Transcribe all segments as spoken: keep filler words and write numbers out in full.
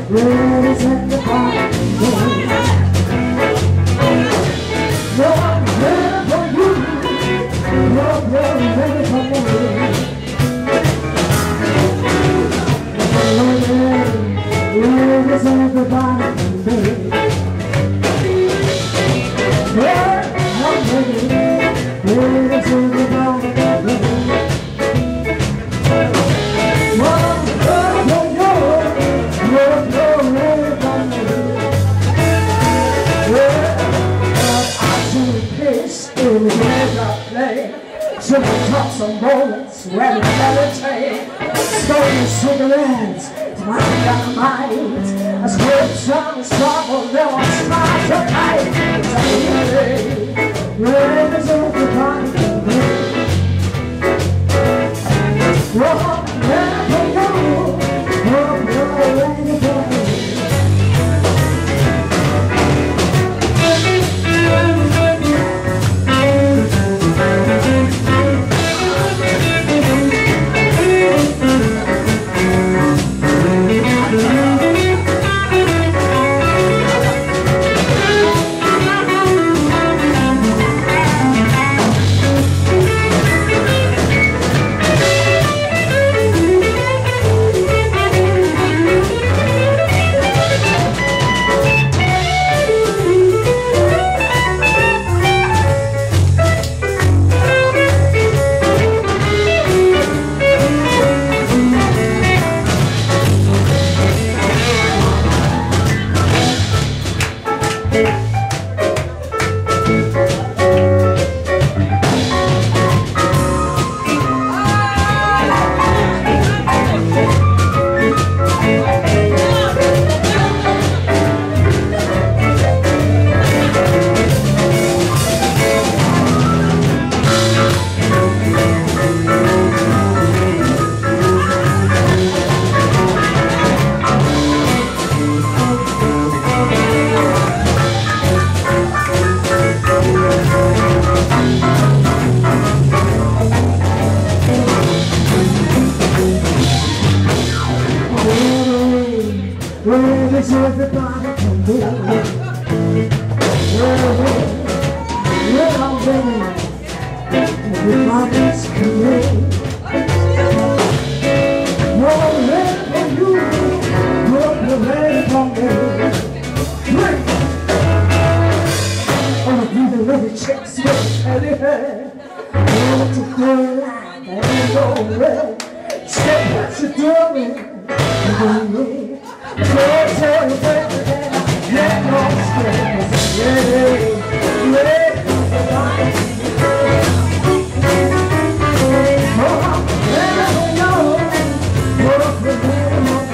Ladies at the party. No, I'm ready for you. No, you're ready for me. Ladies at the party. Yeah, I'm ready. Ladies at the party. Should we talk some moments where we meditate, smoking cigarettes to my dynamite. As good some trouble, there was time to fight. Ladies of the party, oh, never know, oh, you're ready for me. Ladies of the party can be we're all ready. Everybody's coming. You're ready for you. You're ready for me. Drink. All of you the ready chicks with any head. Want to go like ain't no way. Say what you're doing. You're doing. Go tell your friends again, get no stress. Yeah, yeah, oh, never know what the name of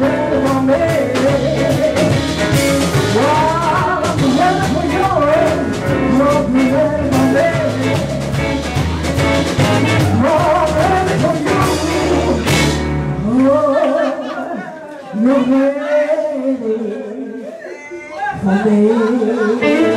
Well, I'm ready for you. for me.